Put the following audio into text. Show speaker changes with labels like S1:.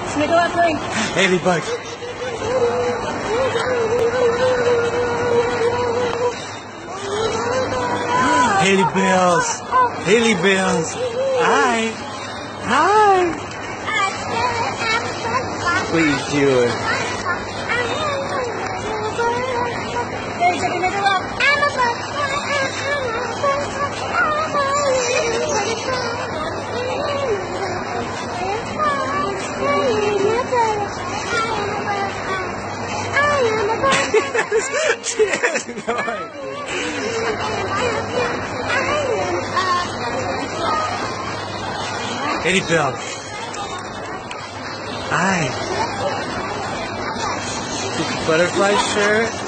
S1: Sniggle blink.
S2: Ladybug. Haley Bells. Haley Bells. Hi. Hi. Please do it.
S1: There's a middle of
S2: Haley Bell. Hi. Butterfly shirt.